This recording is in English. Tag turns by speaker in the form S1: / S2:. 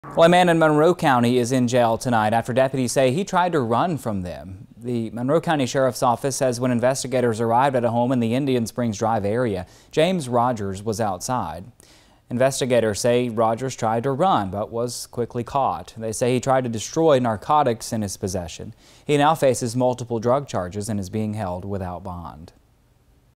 S1: Well, a man in Monroe County is in jail tonight after deputies say he tried to run from them. The Monroe County Sheriff's Office says when investigators arrived at a home in the Indian Springs Drive area, James Rogers was outside. Investigators say Rogers tried to run but was quickly caught. They say he tried to destroy narcotics in his possession. He now faces multiple drug charges and is being held without bond.